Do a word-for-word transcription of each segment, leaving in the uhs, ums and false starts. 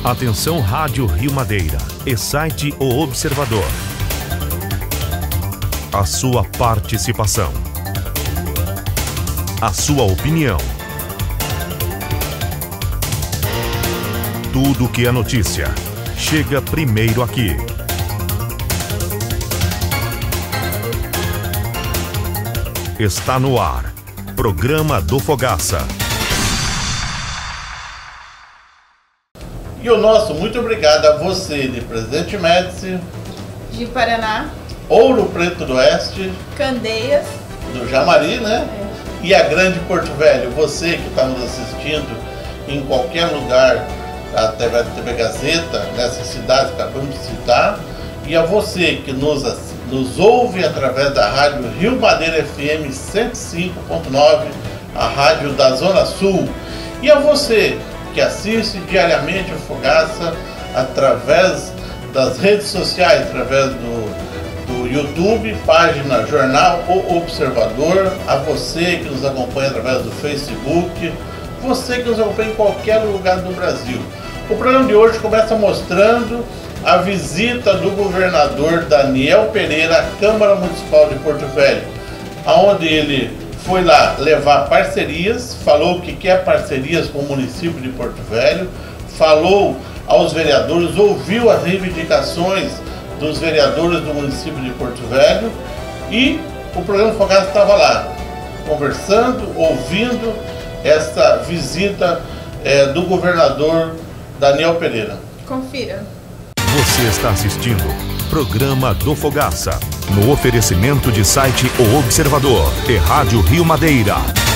Atenção Rádio Rio Madeira e site O Observador. A sua participação. A sua opinião. Tudo que é notícia chega primeiro aqui. Está no ar. Programa do Fogaça. E o nosso muito obrigado a você de Presidente Médici, de Paraná, Ouro Preto do Oeste, Candeias, do Jamari, né? É. E a Grande Porto Velho. Você que está nos assistindo em qualquer lugar através da T V Gazeta, nessas cidades que acabamos de citar, e a você que nos, nos ouve através da rádio Rio Madeira F M cento e cinco ponto nove, a rádio da Zona Sul, e a você que assiste diariamente o Fogaça através das redes sociais, através do, do YouTube, página Jornal O Observador, a você que nos acompanha através do Facebook, você que nos acompanha em qualquer lugar do Brasil. O programa de hoje começa mostrando a visita do governador Daniel Pereira à Câmara Municipal de Porto Velho, onde ele foi lá levar parcerias, falou que quer parcerias com o município de Porto Velho, falou aos vereadores, ouviu as reivindicações dos vereadores do município de Porto Velho, e o programa Fogaça estava lá, conversando, ouvindo essa visita é, do governador Daniel Pereira. Confira. Você está assistindo Programa do Fogaça, no oferecimento de site O Observador e Rádio Rio Madeira.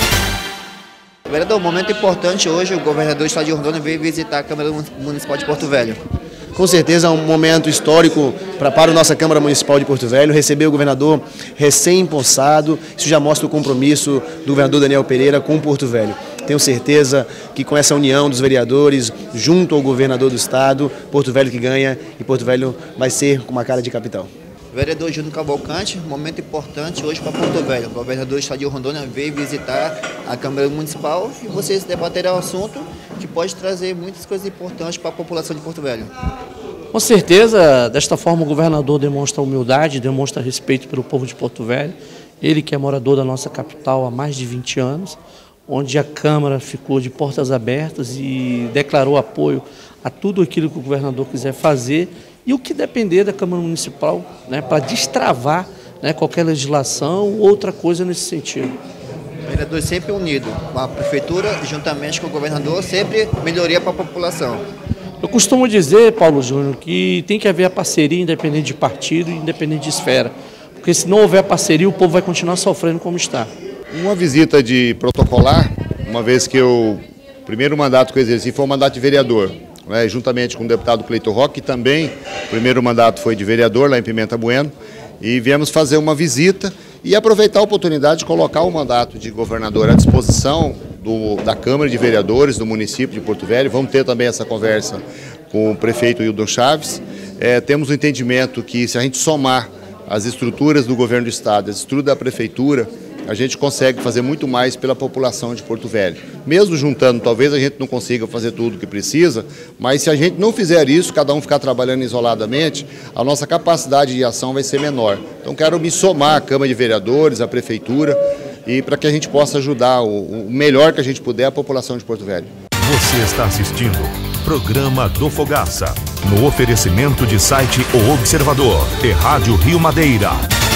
Vereador, um momento importante hoje, o governador do estado de Rondônia veio visitar a Câmara Municipal de Porto Velho. Com certeza é um momento histórico para, para a nossa Câmara Municipal de Porto Velho, receber o governador recém-empossado. Isso já mostra o compromisso do governador Daniel Pereira com Porto Velho. Tenho certeza que com essa união dos vereadores, junto ao governador do estado, Porto Velho que ganha, e Porto Velho vai ser com uma cara de capital. Vereador Júnior Cavalcante, um momento importante hoje para Porto Velho. O governador do estado de Rondônia veio visitar a Câmara Municipal e vocês debaterão o assunto que pode trazer muitas coisas importantes para a população de Porto Velho. Com certeza, desta forma o governador demonstra humildade, demonstra respeito pelo povo de Porto Velho. Ele que é morador da nossa capital há mais de vinte anos, onde a Câmara ficou de portas abertas e declarou apoio a tudo aquilo que o governador quiser fazer e o que depender da Câmara Municipal, né, para destravar, né, qualquer legislação ou outra coisa nesse sentido. O vereador sempre unido com a prefeitura, juntamente com o governador, sempre melhoria para a população. Eu costumo dizer, Paulo Júnior, que tem que haver a parceria independente de partido e independente de esfera, porque se não houver parceria o povo vai continuar sofrendo como está. Uma visita de protocolar, uma vez que eu, o primeiro mandato que eu exerci foi o mandato de vereador, né, juntamente com o deputado Cleiton Roque, que também o primeiro mandato foi de vereador lá em Pimenta Bueno, e viemos fazer uma visita e aproveitar a oportunidade de colocar o mandato de governador à disposição do, da Câmara de Vereadores do município de Porto Velho. Vamos ter também essa conversa com o prefeito Hildon Chaves. É, temos o entendimento que se a gente somar as estruturas do governo do estado, as estruturas da prefeitura, a gente consegue fazer muito mais pela população de Porto Velho. Mesmo juntando, talvez a gente não consiga fazer tudo o que precisa, mas se a gente não fizer isso, cada um ficar trabalhando isoladamente, a nossa capacidade de ação vai ser menor. Então quero me somar à Câmara de Vereadores, à Prefeitura, e para que a gente possa ajudar o, o melhor que a gente puder a população de Porto Velho. Você está assistindo Programa do Fogaça, no oferecimento de site O Observador e Rádio Rio Madeira.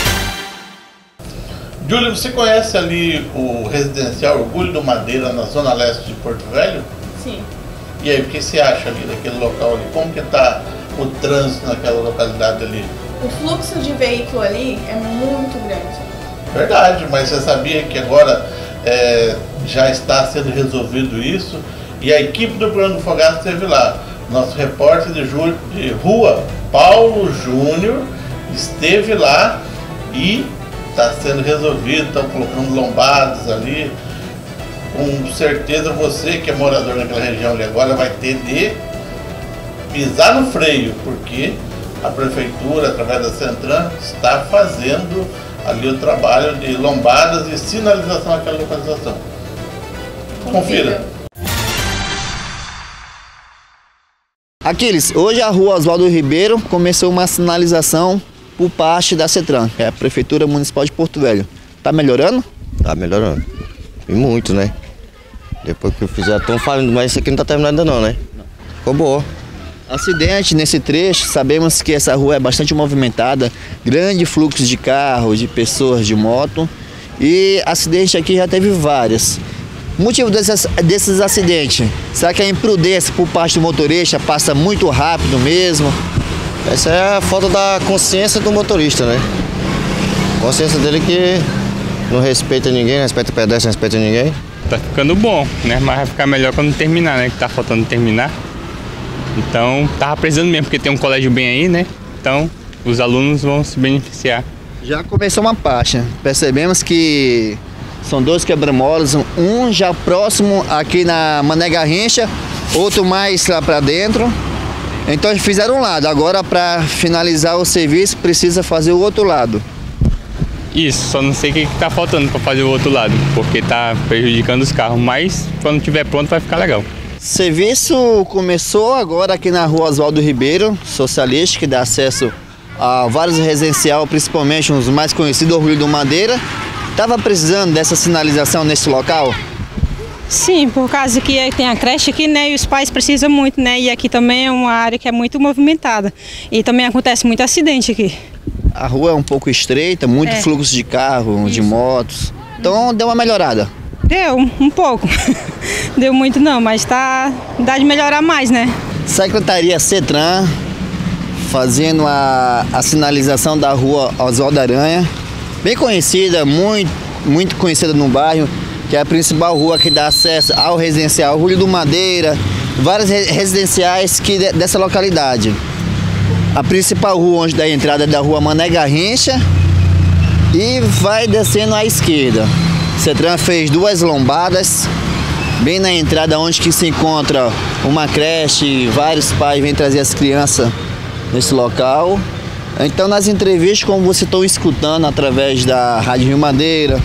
Júlio, você conhece ali o residencial Orgulho do Madeira, na zona leste de Porto Velho? Sim. E aí, o que você acha ali daquele local ali? Como que está o trânsito naquela localidade ali? O fluxo de veículo ali é muito grande. Verdade, mas você sabia que agora é, já está sendo resolvido isso? E a equipe do Programa do Fogaça esteve lá. Nosso repórter de, Ju, de rua, Paulo Júnior, esteve lá e está sendo resolvido, estão colocando lombadas ali. Com certeza você que é morador naquela região ali agora vai ter de pisar no freio, porque a prefeitura, através da Centran, está fazendo ali o trabalho de lombadas e sinalização naquela localização. Confira. Aquiles, hoje a rua Oswaldo Ribeiro começou uma sinalização por parte da CETRAN, que é a Prefeitura Municipal de Porto Velho. Tá melhorando? Tá melhorando. E muito, né? Depois que eu fizer, estão falando, mas isso aqui não tá terminado ainda não, né? Ficou boa. Acidente nesse trecho, sabemos que essa rua é bastante movimentada, grande fluxo de carros, de pessoas, de moto, e acidente aqui já teve vários. O motivo desses, desses acidentes, será que a imprudência por parte do motorista passa muito rápido mesmo? Essa é a falta da consciência do motorista, né? Consciência dele que não respeita ninguém, não respeita o pedestre, não respeita ninguém. Tá ficando bom, né? Mas vai ficar melhor quando terminar, né? Que tá faltando terminar. Então, tava precisando mesmo, porque tem um colégio bem aí, né? Então, os alunos vão se beneficiar. Já começou uma parte. Percebemos que são dois quebra-molas, um já próximo aqui na Mané Garrincha, outro mais lá para dentro. Então, eles fizeram um lado. Agora, para finalizar o serviço, precisa fazer o outro lado. Isso, só não sei o que está faltando para fazer o outro lado, porque está prejudicando os carros, mas quando estiver pronto vai ficar legal. Serviço começou agora aqui na rua Oswaldo Ribeiro, socialista, que dá acesso a vários residenciais, principalmente os mais conhecidos, o Rio do Madeira. Estava precisando dessa sinalização nesse local? Sim, por causa que tem a creche aqui, né, e os pais precisam muito, né, e aqui também é uma área que é muito movimentada e também acontece muito acidente aqui. A rua é um pouco estreita, muito é. fluxo de carro, Isso. de motos, então deu uma melhorada. Deu, um pouco. Deu muito não, mas tá, dá de melhorar mais, né? Secretaria CETRAN fazendo a, a sinalização da rua Oswaldo Aranha, bem conhecida, muito, muito conhecida no bairro, que é a principal rua que dá acesso ao residencial Rio do Madeira, vários residenciais que de, dessa localidade. A principal rua onde dá a entrada é da rua Mané Garrincha e vai descendo à esquerda. CETRAN fez duas lombadas, bem na entrada onde que se encontra uma creche, vários pais vêm trazer as crianças nesse local. Então nas entrevistas, como vocês estão escutando através da Rádio Rio Madeira,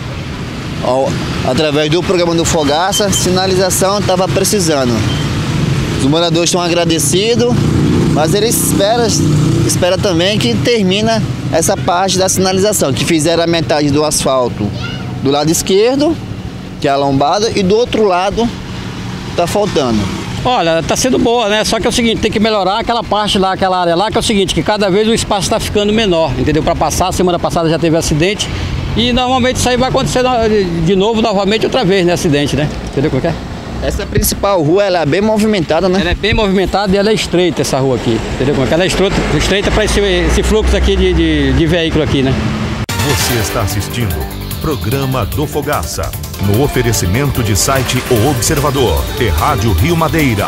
ó, através do programa do Fogaça, sinalização estava precisando. Os moradores estão agradecidos, mas eles esperam, esperam também que termina essa parte da sinalização, que fizeram a metade do asfalto do lado esquerdo, que é a lombada, e do outro lado está faltando. Olha, está sendo boa, né? Só que é o seguinte, tem que melhorar aquela parte lá, aquela área lá, que é o seguinte, que cada vez o espaço está ficando menor, entendeu? Para passar, semana passada já teve acidente, e normalmente isso aí vai acontecer de novo, novamente, outra vez, né? Acidente, né? Entendeu como é que é? Essa principal rua, ela é bem movimentada, né? Ela é bem movimentada e ela é estreita, essa rua aqui, entendeu como é que ela é estreita, estreita para esse, esse fluxo aqui de, de, de veículo aqui, né? Você está assistindo Programa do Fogaça, no oferecimento de site O Observador e Rádio Rio Madeira.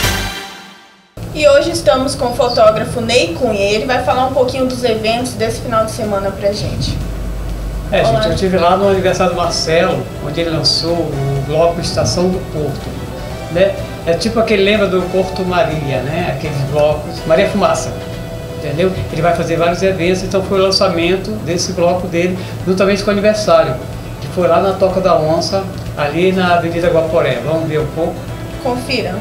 E hoje estamos com o fotógrafo Ney Cunha, ele vai falar um pouquinho dos eventos desse final de semana pra gente. É, Olá. gente, eu estive lá no aniversário do Marcelo, onde ele lançou o bloco Estação do Porto, né? É tipo aquele, lembra do Porto Maria, né? Aqueles blocos, Maria Fumaça, entendeu? Ele vai fazer vários eventos, então foi o lançamento desse bloco dele, juntamente com o aniversário, que foi lá na Toca da Onça, ali na Avenida Guaporé. Vamos ver um pouco? Confira.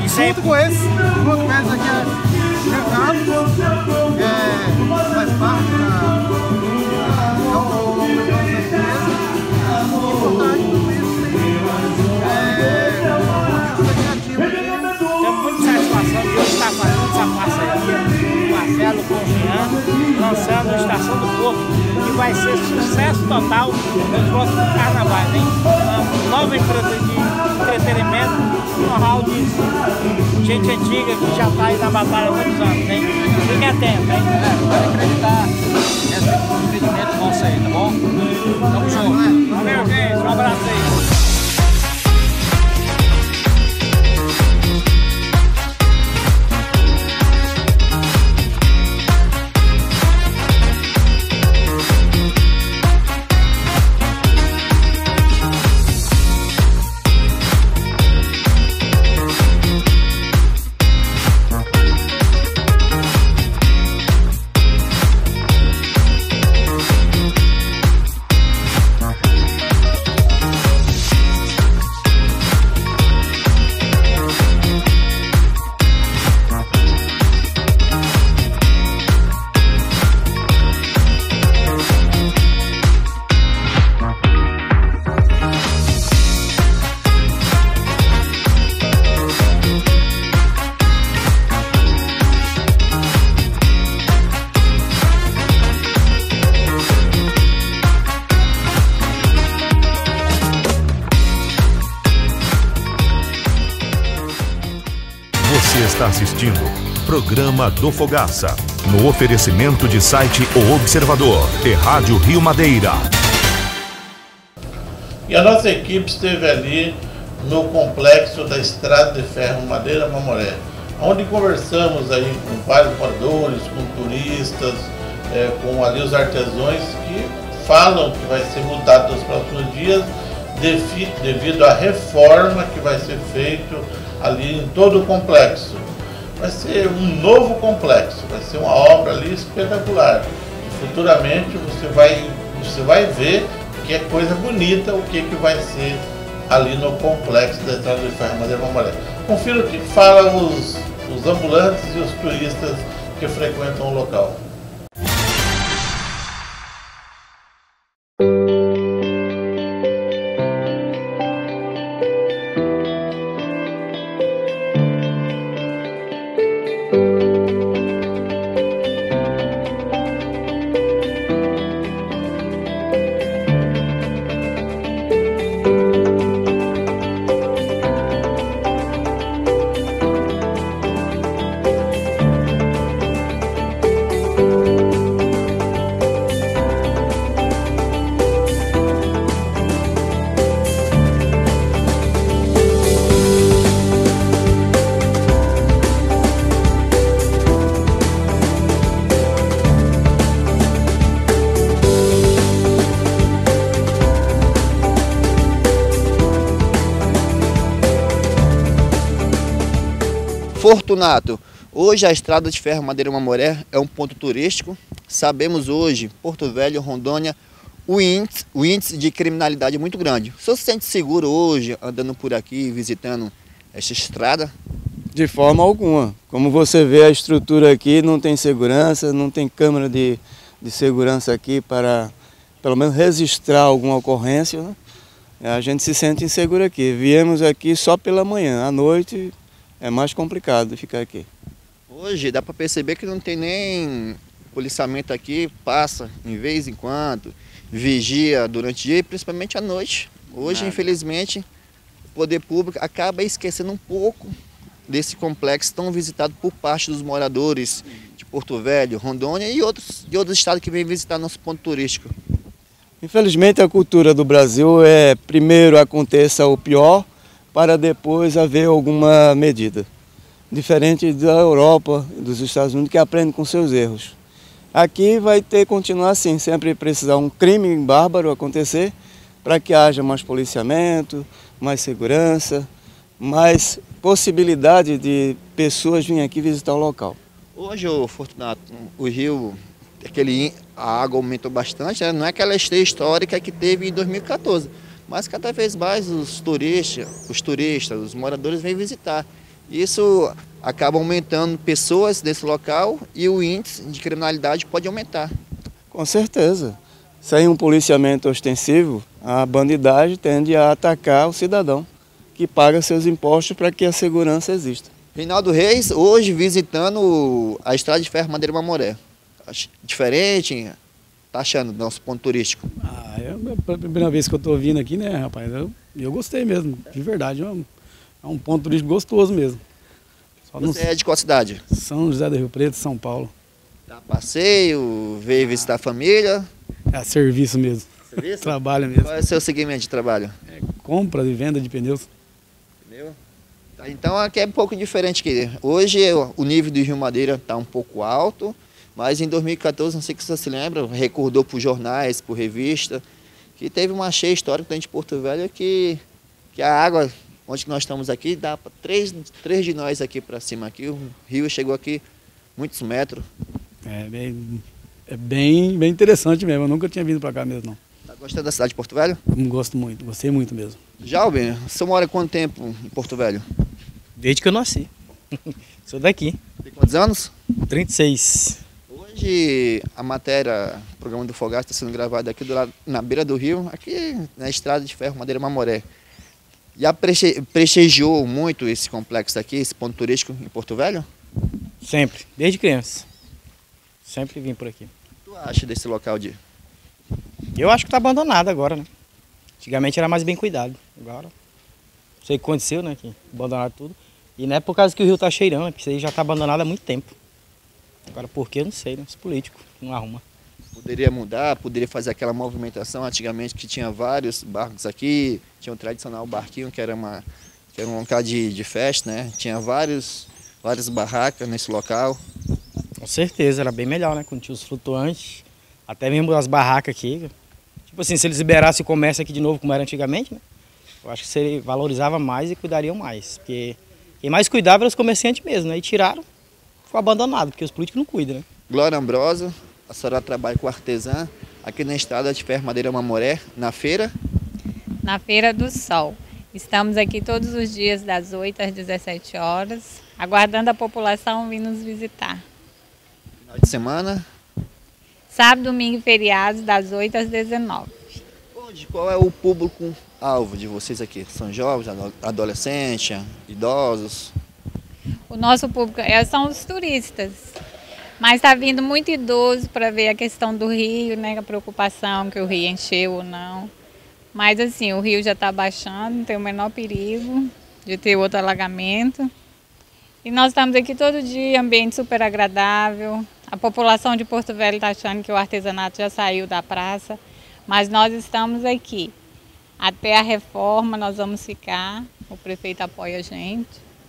junto com esse, junto com esse aqui é Renato, é, faz parte da, da, da empresa. E por trás de tudo isso tem é, temos muita satisfação de hoje estar fazendo essa parceria com o Marcelo, com o Jean, lançando a Estação do Porto, que vai ser sucesso total nos próximos carnavais, hein? Uma nova empresa de entretenimento, um hall de gente antiga que já está aí na batalha há muitos anos, hein? Fiquem atentos, hein? É, pode acreditar nesse empreendimento nosso aí, tá bom? Tamo junto. Valeu, gente. Um abraço aí. Você está assistindo Programa do Fogaça, no oferecimento de site O Observador e Rádio Rio Madeira. E a nossa equipe esteve ali no complexo da Estrada de Ferro Madeira Mamoré, onde conversamos aí com vários moradores, com turistas, é, com ali os artesãos que falam que vai ser mudado nos próximos dias devido à reforma que vai ser feita ali em todo o complexo. Vai ser um novo complexo, vai ser uma obra ali espetacular. E futuramente você vai, você vai ver que é coisa bonita o que, que vai ser ali no complexo da Estrada de Ferro Madeira Mamoré. Confira o que falam os, os ambulantes e os turistas que frequentam o local. Fortunato, hoje a Estrada de Ferro Madeira Mamoré é um ponto turístico. Sabemos hoje, Porto Velho, Rondônia, o índice, o índice de criminalidade é muito grande. O senhor se sente seguro hoje, andando por aqui, visitando esta estrada? De forma alguma. Como você vê, a estrutura aqui não tem segurança, não tem câmera de, de segurança aqui para, pelo menos, registrar alguma ocorrência, né? A gente se sente inseguro aqui. Viemos aqui só pela manhã, à noite é mais complicado ficar aqui. Hoje dá para perceber que não tem nem policiamento aqui, passa em vez em quando, vigia durante o dia e principalmente à noite. Hoje, Nada. infelizmente, o poder público acaba esquecendo um pouco desse complexo tão visitado por parte dos moradores de Porto Velho, Rondônia e outros, de outros estados que vêm visitar nosso ponto turístico. Infelizmente, a cultura do Brasil é primeiro aconteça o pior para depois haver alguma medida. Diferente da Europa e dos Estados Unidos, que aprendem com seus erros. Aqui vai ter que continuar assim, sempre precisar um crime bárbaro acontecer para que haja mais policiamento, mais segurança, mais possibilidade de pessoas virem aqui visitar o local. Hoje, o Fortunato, o rio, aquele, a água aumentou bastante, né? Não é aquela esteira histórica que teve em dois mil e quatorze, mas cada vez mais os turistas, os turistas, os moradores vêm visitar. Isso acaba aumentando pessoas desse local e o índice de criminalidade pode aumentar. Com certeza. Sem um policiamento ostensivo, a bandidagem tende a atacar o cidadão, que paga seus impostos para que a segurança exista. Reinaldo Reis, hoje visitando a Estrada de Ferro Madeira Mamoré. Diferente, tá achando do nosso ponto turístico? Ah, é a primeira vez que eu estou vindo aqui, né, rapaz? Eu, eu gostei mesmo, de verdade. É um, é um ponto turístico gostoso mesmo. Só Você no... é de qual cidade? São José do Rio Preto, São Paulo. Dá passeio, veio visitar a família? É serviço mesmo. Serviço? Trabalho mesmo. Qual é o seu segmento de trabalho? É compra e venda de pneus. Pneu? Tá, então aqui é um pouco diferente. Que hoje o nível do Rio Madeira está um pouco alto, mas em dois mil e quatorze, não sei se você se lembra, recordou por jornais, por revista, que teve uma cheia histórica dentro de Porto Velho que, que a água, onde nós estamos aqui, dá para três, três de nós aqui para cima. Aqui, o rio chegou aqui muitos metros. É bem, é bem, bem interessante mesmo, eu nunca tinha vindo para cá mesmo não. Tá gostando da cidade de Porto Velho? Gosto muito, gostei muito mesmo. Jalben, você mora quanto tempo em Porto Velho? Desde que eu nasci. Sou daqui. Tem quantos anos? trinta e seis. Hoje a matéria, o programa do Fogaça está sendo gravado aqui do lado, na beira do rio, aqui na Estrada de Ferro Madeira Mamoré. Já preste, prestigiou muito esse complexo aqui, esse ponto turístico em Porto Velho? Sempre, desde criança. Sempre vim por aqui. O que tu acha desse local de... Eu acho que está abandonado agora, né? Antigamente era mais bem cuidado. Agora, não sei o que aconteceu, né? Que abandonaram tudo. E não é por causa que o rio está cheirando, é porque isso aí já está abandonado há muito tempo. Agora por que eu não sei, né? Os políticos não arrumam. Poderia mudar, poderia fazer aquela movimentação antigamente que tinha vários barcos aqui, tinha o tradicional barquinho que era, uma, que era um local de, de festa, né? Tinha vários, várias barracas nesse local. Com certeza, era bem melhor, né? Quando tinha os flutuantes, até mesmo as barracas aqui. Tipo assim, se eles liberassem o comércio aqui de novo, como era antigamente, né? Eu acho que seria, valorizava mais e cuidariam mais. Porque quem mais cuidava eram os comerciantes mesmo, né? E tiraram, ficou abandonado, porque os políticos não cuidam, né? Glória Ambrosa, a senhora trabalha com artesã aqui na Estrada de Ferro Madeira Mamoré, na feira? Na Feira do Sol. Estamos aqui todos os dias das oito às dezessete horas, aguardando a população vir nos visitar. Final de semana? Sábado, domingo e feriados, das oito às dezenove. Onde, qual é o público-alvo de vocês aqui? São jovens, adolescentes, idosos? O nosso público é, são os turistas, mas está vindo muito idoso para ver a questão do rio, né? A preocupação que o rio encheu ou não. Mas assim, o rio já está baixando, não tem o menor perigo de ter outro alagamento. E nós estamos aqui todo dia, ambiente super agradável. A população de Porto Velho está achando que o artesanato já saiu da praça, mas nós estamos aqui. Até a reforma nós vamos ficar, o prefeito apoia a gente.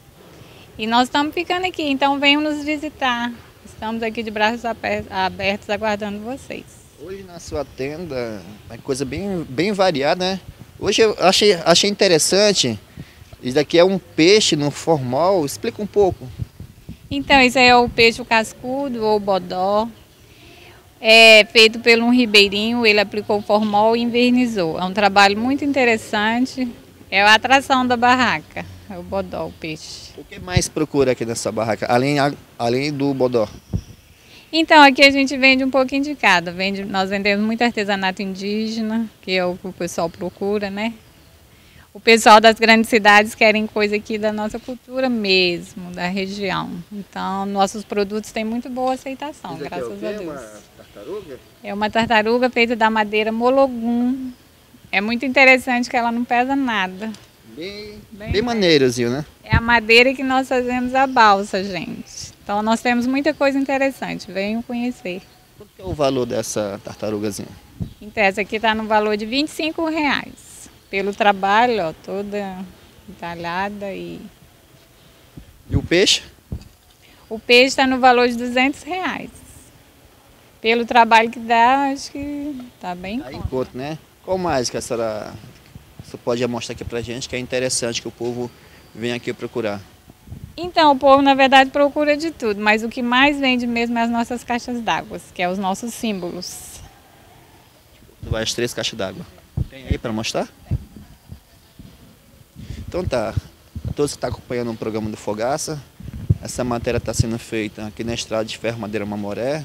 E nós estamos ficando aqui, então venham nos visitar. Estamos aqui de braços abertos aguardando vocês. Hoje na sua tenda é coisa bem, bem variada, né? Hoje eu achei, achei interessante, isso daqui é um peixe no formal, explica um pouco. Então, isso aí é o peixe cascudo ou bodó. É feito por um ribeirinho, ele aplicou o formol e invernizou. É um trabalho muito interessante, é a atração da barraca, é o bodó, o peixe. O que mais procura aqui nessa barraca, além, além do bodó? Então, aqui a gente vende um pouquinho de cada. Vende, nós vendemos muito artesanato indígena, que é o que o pessoal procura, né? O pessoal das grandes cidades querem coisa aqui da nossa cultura mesmo, da região. Então, nossos produtos têm muito boa aceitação, Isso graças é a Deus. Uma tartaruga? É uma tartaruga feita da madeira mologum. É muito interessante que ela não pesa nada. Bem, bem, bem maneirozinho, né? É a madeira que nós fazemos a balsa, gente. Então, nós temos muita coisa interessante. Venham conhecer. Qual que é o valor dessa tartarugazinha? Então, essa aqui está no valor de vinte e cinco reais. Pelo trabalho, ó, toda entalhada e... E o peixe? O peixe está no valor de duzentos reais. Pelo trabalho que dá, acho que está bem em conta. conta. Em conta, né? Qual mais que a senhora você pode mostrar aqui pra gente que é interessante que o povo venha aqui procurar? Então, o povo, na verdade, procura de tudo, mas o que mais vende mesmo é as nossas caixas d'água, que é os nossos símbolos. Vai as três caixas d'água. Tem aí para mostrar? Então tá. a todos que estão acompanhando o programa do Fogaça. Essa matéria está sendo feita aqui na Estrada de Ferro Madeira Mamoré.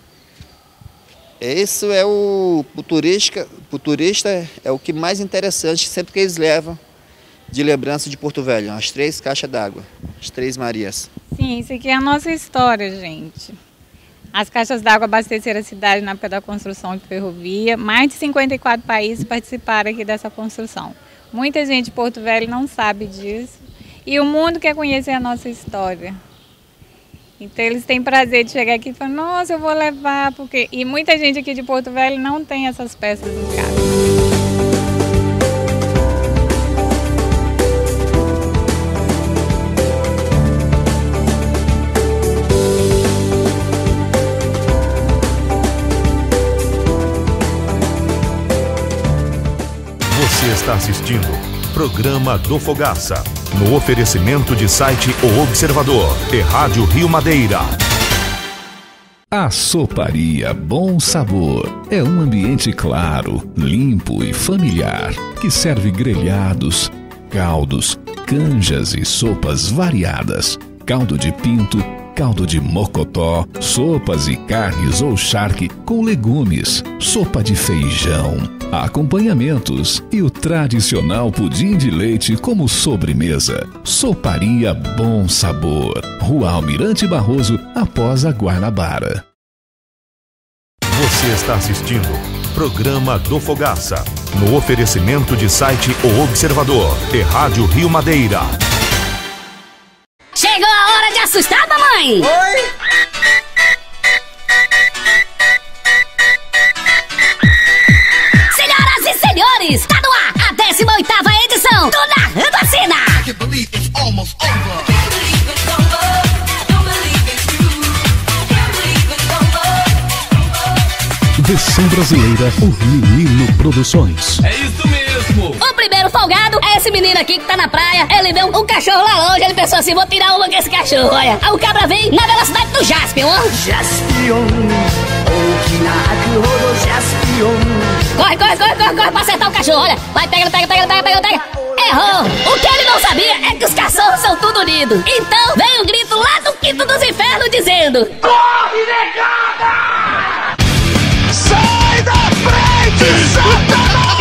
Isso é o, o, turista, o turista é o que mais interessante, sempre que eles levam de lembrança de Porto Velho, as três caixas d'água, as três Marias. Sim, isso aqui é a nossa história, gente. As caixas d'água abasteceram a cidade na época da construção de ferrovia. Mais de cinquenta e quatro países participaram aqui dessa construção. Muita gente de Porto Velho não sabe disso. E o mundo quer conhecer a nossa história. Então eles têm prazer de chegar aqui e falar, nossa, eu vou levar, porque... E muita gente aqui de Porto Velho não tem essas peças em casa. Você está assistindo Programa do Fogaça, no oferecimento de site O Observador e Rádio Rio Madeira. A Soparia Bom Sabor é um ambiente claro, limpo e familiar que serve grelhados, caldos, canjas e sopas variadas, caldo de pinto, caldo de mocotó, sopas e carnes ou charque com legumes, sopa de feijão, acompanhamentos e o tradicional pudim de leite como sobremesa. Soparia Bom Sabor, Rua Almirante Barroso, após a Guanabara. Você está assistindo Programa do Fogaça, no oferecimento de site O Observador e Rádio Rio Madeira. Chegou a hora de assustar, mamãe! Oi! Senhoras e senhores, tá no ar a décima oitava edição do Narrando a Cena! Versão brasileira, o Menino Produções. É isso mesmo! O primeiro folgado é esse menino aqui que tá na praia. Ele vê um, um cachorro lá longe, ele pensou assim, vou tirar uma com esse cachorro, olha. Aí o cabra vem na velocidade do Jaspion, ó. Jaspion, Jaspion. Corre, corre, corre, corre, corre pra acertar o cachorro, olha. Vai, pega, pega, pega, pega, pega, pega. Errou! O que ele não sabia é que os cachorros são tudo unidos. Então vem um grito lá do quinto dos infernos dizendo: corre, negada! Sai da frente, Satanás!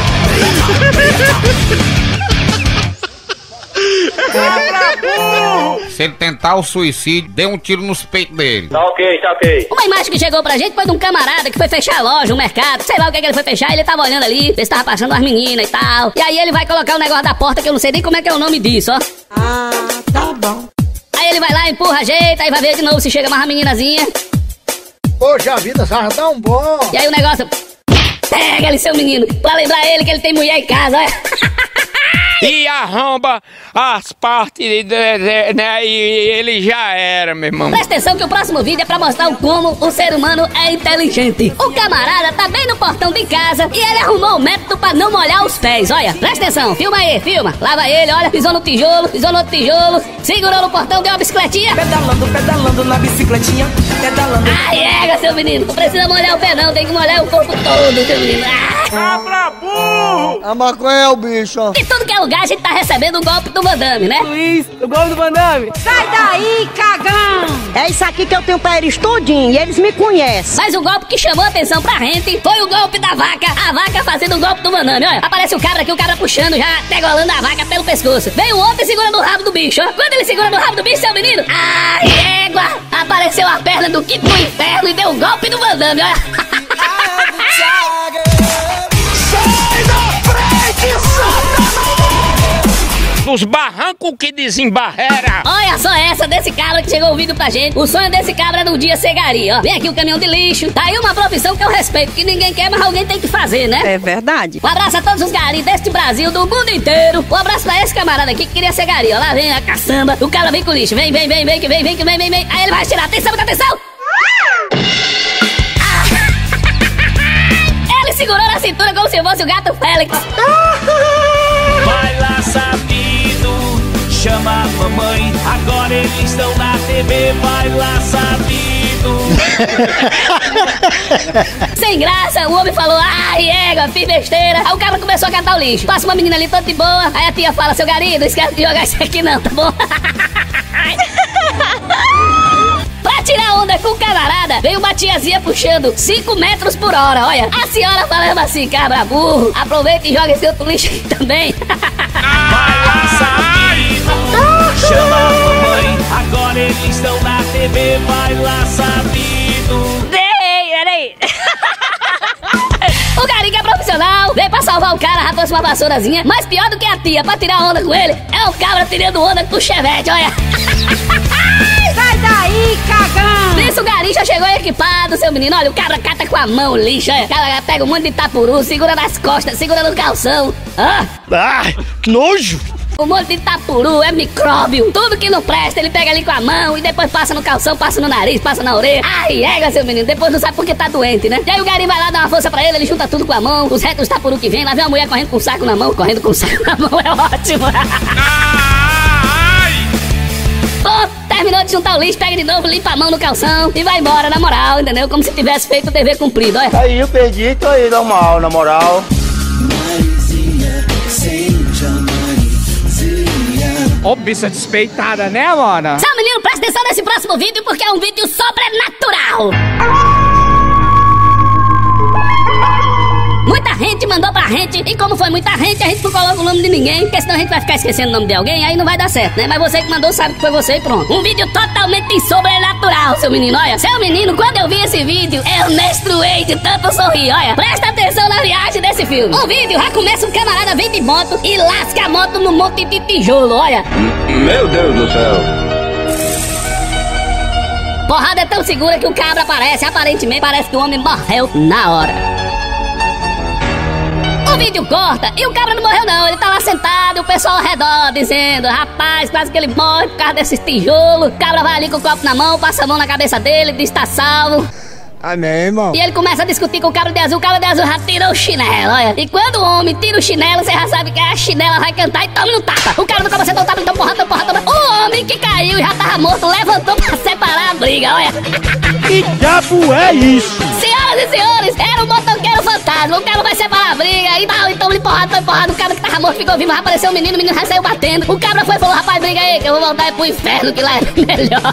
Se ele tentar o suicídio, dê um tiro nos peitos dele. Tá ok, tá ok. Uma imagem que chegou pra gente foi de um camarada que foi fechar a loja, um mercado, sei lá o que, é que ele foi fechar, ele tava olhando ali, ver se tava passando umas meninas e tal. E aí ele vai colocar o negócio da porta, que eu não sei nem como é que é o nome disso, ó. Ah, tá bom. Aí ele vai lá, empurra, ajeita, aí vai ver de novo se chega mais uma meninazinha. Poxa vida, tão bom. E aí o negócio... Pega ele, seu menino, pra lembrar ele que ele tem mulher em casa, olha. E arromba as partes, de, de, né, e ele já era, meu irmão. Presta atenção que o próximo vídeo é pra mostrar o como o ser humano é inteligente. O camarada tá bem no portão de casa e ele arrumou um método pra não molhar os pés, olha. Presta atenção, filma aí, filma. Lava ele, olha, pisou no tijolo, pisou no outro tijolo, segurou no portão, deu uma bicicletinha. Pedalando, pedalando na bicicletinha, pedalando. Ai, ega, seu menino, não precisa molhar o pé não, tem que molhar o corpo todo, seu menino. Ah. Cabra burro! A maconha é o bicho. E tudo que é lugar a gente tá recebendo o golpe do Van Damme, né? Luiz, o golpe do Van Damme. Sai daí, cagão! É isso aqui que eu tenho pra eles tudinho e eles me conhecem. Mas o golpe que chamou a atenção pra gente foi o golpe da vaca. A vaca fazendo o golpe do Van Damme, olha. Aparece o cabra aqui, o cabra puxando, já degolando a vaca pelo pescoço. Vem o outro e segura no rabo do bicho, ó. Quando ele segura no rabo do bicho, seu menino, ai, égua! Apareceu a perna do quinto do inferno e deu o golpe do Van Damme, olha. Sai da frente, Satanás! Nos barrancos que desembarrera. Olha só essa desse cabra que chegou o vídeo pra gente. O sonho desse cabra é no dia ser gari, ó. Vem aqui o caminhão de lixo. Tá aí uma profissão que eu respeito, que ninguém quer, mas alguém tem que fazer, né? É verdade. Um abraço a todos os garis deste Brasil, do mundo inteiro. Um abraço pra esse camarada aqui que queria ser gari, ó. Lá vem a caçamba. O cara vem com o lixo. Vem, vem, vem, vem, que vem, vem, que vem, vem, vem. Aí ele vai tirar. Atenção, muita atenção. Ele segurou na cintura como se fosse o gato Félix. Vai lá, sabido, chama a mamãe. Agora eles estão na T V. Vai lá, sabido. Sem graça, o homem falou, ai, égua, fiz besteira. Aí o cara começou a catar o lixo. Passa uma menina ali toda de boa. Aí a tia fala, seu gari, não esquece de jogar isso aqui não, tá bom? Pra tirar onda com o camarada, veio uma tiazinha puxando cinco metros por hora, olha. A senhora falando assim, cabra burro, aproveita e joga esse outro lixo aqui também. Vai lá, Sabino, chama a mamãe, agora eles estão na T V, vai lá, Sabino. Ei, peraí. O gari que é profissional, veio pra salvar o cara, já trouxe uma vassourazinha. Mas pior do que a tia, pra tirar onda com ele, é o cabra tirando onda com o chevette, olha. Sai daí, cagão! Nisso o gari já chegou equipado, seu menino. Olha, o cabra cata com a mão o lixo, olha. O cabra pega um monte de tapuru, segura nas costas, segura no calção. Ah, ah que nojo! Um monte de tapuru, é micróbio. Tudo que não presta, ele pega ali com a mão e depois passa no calção, passa no nariz, passa na orelha. Ai, égua, seu menino, depois não sabe por que tá doente, né? E aí o gari vai lá dar uma força pra ele, ele junta tudo com a mão, os restos tapuru que vem, lá vem uma mulher correndo com um saco na mão, correndo com um saco na mão, é ótimo. Pô, terminou de juntar o lixo, pega de novo, limpa a mão no calção e vai embora, na moral, entendeu? Como se tivesse feito o dever cumprido, olha. Aí eu perdi, tô aí, normal, na moral. Ô, bicha despeitada, né, mano? Seu menino, presta atenção nesse próximo vídeo porque é um vídeo sobrenatural. Muita gente mandou pra gente, e como foi muita gente, a gente não coloca o nome de ninguém, porque senão a gente vai ficar esquecendo o nome de alguém, aí não vai dar certo, né? Mas você que mandou sabe que foi você e pronto. Um vídeo totalmente sobrenatural, seu menino, olha. Seu menino, quando eu vi esse vídeo, eu menstruei de tanto sorrir, olha. Presta atenção na viagem desse filme. O vídeo já começa, um camarada vem de moto e lasca a moto no monte de tijolo, olha. Meu Deus do céu. Porrada é tão segura que o cabra aparece, aparentemente parece que o homem morreu na hora. O vídeo corta e o cabra não morreu não, ele tá lá sentado e o pessoal ao redor dizendo, rapaz, quase que ele morre por causa desses tijolos. O cabra vai ali com o copo na mão, passa a mão na cabeça dele, diz tá salvo. Amém, irmão. E ele começa a discutir com o cabra de azul, o cabra de azul já tira o chinelo, olha. E quando o homem tira o chinelo, você já sabe que a chinela vai cantar e toma no tapa. O cabra não começa a dar um tapa, então porrada, então porrada, então porrada. O homem que caiu e já tava morto levantou pra separar a briga, olha. Que diabo é isso? Senhoras e senhores, era um motoqueiro fantasma. O cara vai separar a briga e tal, então ele porrada, foi porrada. O cara que tava morto ficou vivo, apareceu o menino, o menino já saiu batendo. O cabra foi e falou, rapaz, briga aí, que eu vou voltar pro inferno, que lá é melhor.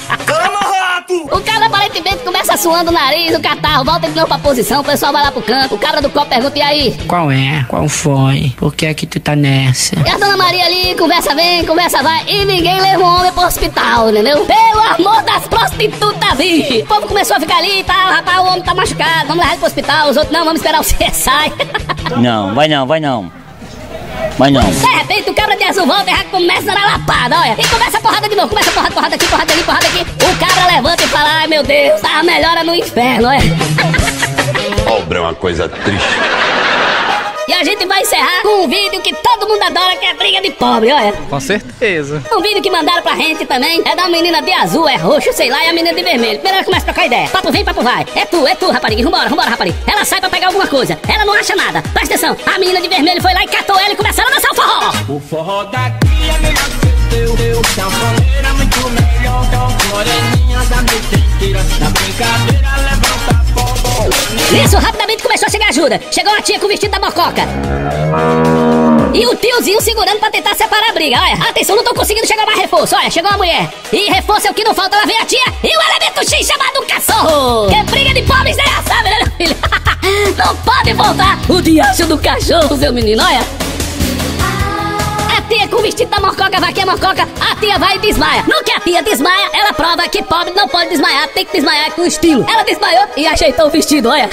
O cabra aparentemente começa suando o nariz, o catarro, volta de novo pra posição, o pessoal vai lá pro canto. O cabra do copo pergunta, e aí? Qual é? Qual foi? Por que é que tu tá nessa? E a dona Maria ali, conversa vem, conversa vai, e ninguém leva o homem pro hospital, entendeu? Pelo amor das prostitutas, virgem. O povo começou a ficar ali e tal, rapaz, o homem tá machucado, vamos levar ele pro hospital. Os outros, não, vamos esperar o C S I. Não, vai não, vai não. Vai não. De repente o cabra de azul volta e já começa na lapada, olha. E começa a porrada de novo, começa a porrada, porrada aqui, porrada ali, porrada aqui. O cabra levanta e fala, ai meu Deus, tá melhora no inferno, olha. Pobre é uma coisa triste. E a gente vai encerrar com um vídeo que todo mundo adora, que é briga de pobre, olha. Com certeza. Um vídeo que mandaram pra gente também é da menina de azul, é roxo, sei lá, e a menina de vermelho. Primeiro ela começa a trocar ideia. Papo vem, papo vai. É tu, é tu, rapariga. Vambora, vambora, rapariga. Ela sai pra pegar alguma coisa. Ela não acha nada. Presta atenção. A menina de vermelho foi lá e catou ela e começaram a dançar o forró. O forró daqui é melhor que o teu, teu. Sanfoneira muito melhor. Moreninha da mentira. Da brincadeira levanta fogo. Nisso, rapidamente começou a chegar ajuda. Chegou a tia com o vestido da mococa. E o tiozinho segurando pra tentar separar a briga. Olha, atenção, não tô conseguindo chegar mais reforço. Olha, chegou a mulher. E reforço é o que não falta, lá vem a tia. E o elemento X chamado cachorro. Que é briga de pobres, né? Sabe, né, meu filho? Não pode voltar o diacho do cachorro, seu menino, olha. A tia com o vestido da mococa, vai aqui a mococa. A tia vai e desmaia. No que a tia desmaia, ela prova que pobre não pode desmaiar. Tem que desmaiar com estilo. Ela desmaiou e ajeitou o vestido, olha.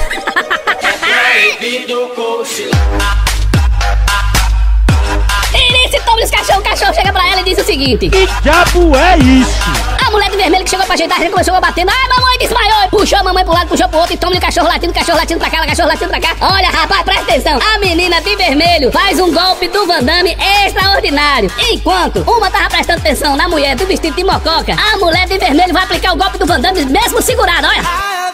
E nesse toma os cachorro, o cachorro chega pra ela e diz o seguinte: que diabo é isso? A mulher de vermelho que chegou pra ajeitar, já começou a bater. Ai, mamãe desmaiou. Puxou a mamãe pro lado, puxou pro outro. E toma o cachorro latindo, cachorro latindo pra cá, cachorro latindo pra cá. Olha, rapaz, presta atenção. A menina de vermelho faz um golpe do Van Damme extraordinário. Enquanto uma tava prestando atenção na mulher do vestido de mococa, a mulher de vermelho vai aplicar o golpe do Van Damme mesmo segurado, olha.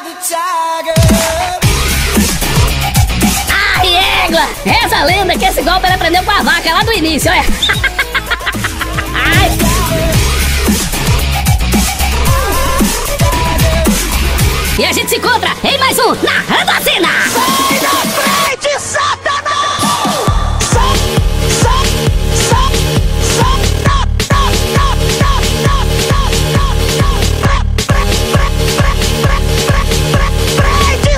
Ai, égua! Essa lenda que esse golpe ele aprendeu com a vaca lá do início, olha. Ai. E a gente se encontra em mais um Narrando a Cena. Sai da frente, Satanás! Sai, sai, sai, sai, tá, tá, tá, tá, tá, tá, tá, frente,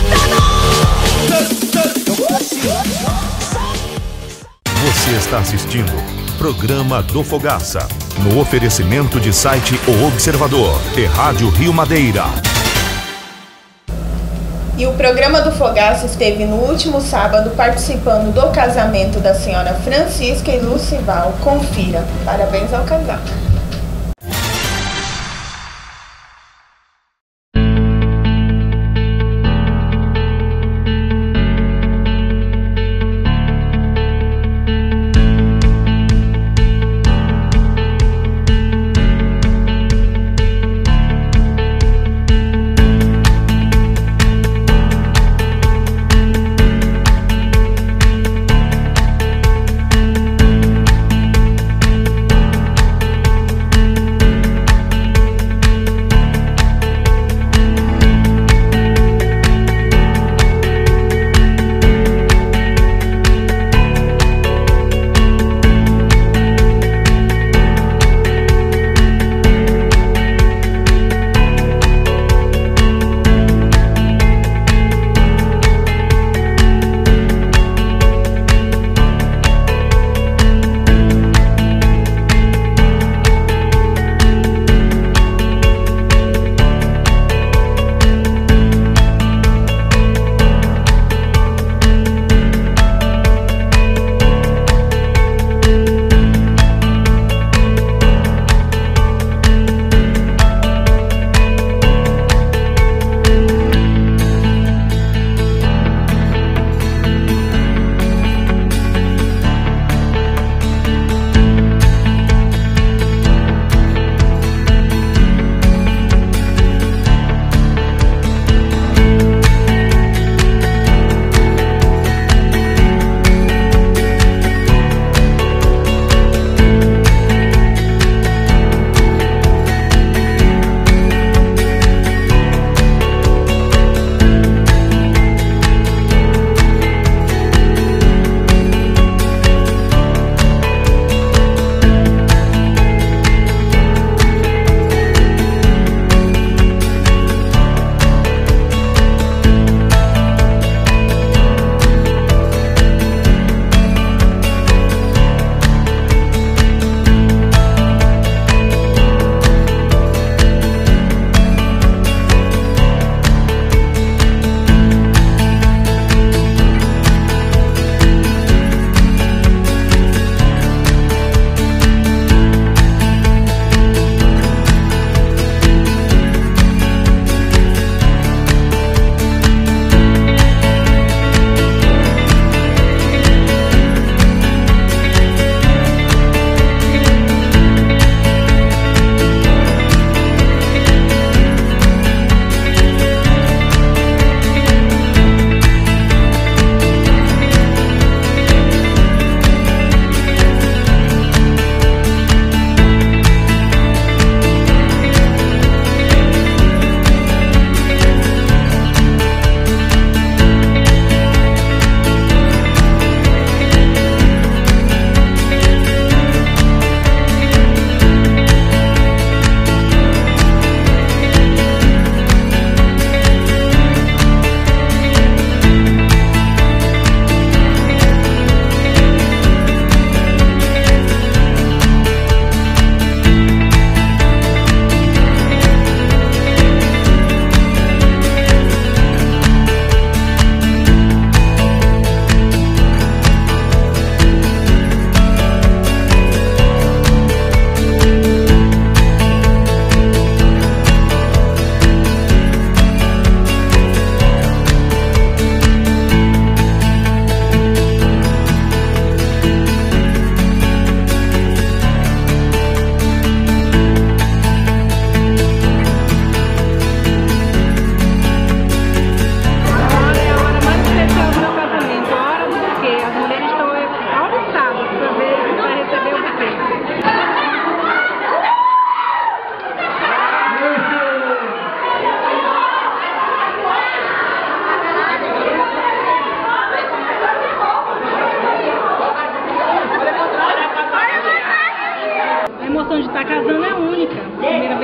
Satanás! Você está assistindo Programa do Fogaça, no oferecimento de site O Observador e Rádio Rio Madeira. E o programa do Fogaça esteve no último sábado participando do casamento da senhora Francisca e Lucival. Confira. Parabéns ao casal.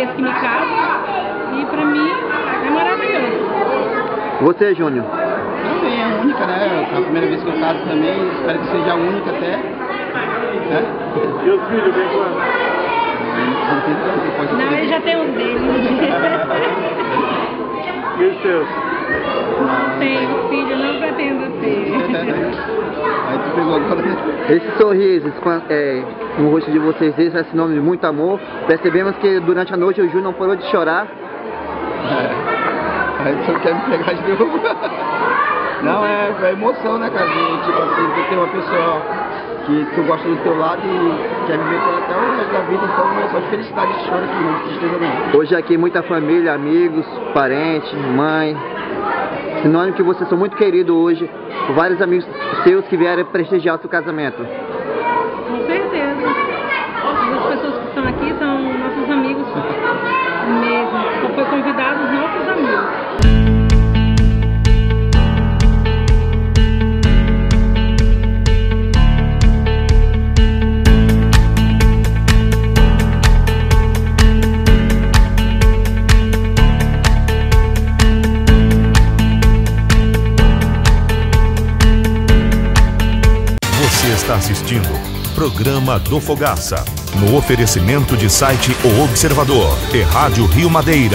vez que me caso e pra mim é maravilhoso. Você, Júnior? Também é única, né? É a primeira vez que eu caso também, espero que seja a única até. Né? E os filhos, vem quando? Não, ele já tem os dele. E os seus? Não tenho filho, não pretendo ter. Aí tu pegou agora. Esse sorriso é, no rosto de vocês, esse é sinônimo de muito amor. Percebemos que durante a noite o Júnior não parou de chorar. É. Aí tu quer me pegar de novo. Não, é, é emoção, né, cara? De, tipo assim, tu ter uma pessoa que tu gosta do teu lado e quer viver com ela até o resto da vida, então não é só de felicidade que chora aqui, não de tristeza não. Hoje aqui muita família, amigos, parentes, mãe. Sinônimo que vocês são muito queridos hoje por vários amigos seus que vieram prestigiar o seu casamento. Com certeza. As pessoas que estão aqui são nossos amigos mesmo. Só foi convidado os nossos amigos. Você está assistindo Programa do Fogaça, no oferecimento de site O Observador e Rádio Rio Madeira.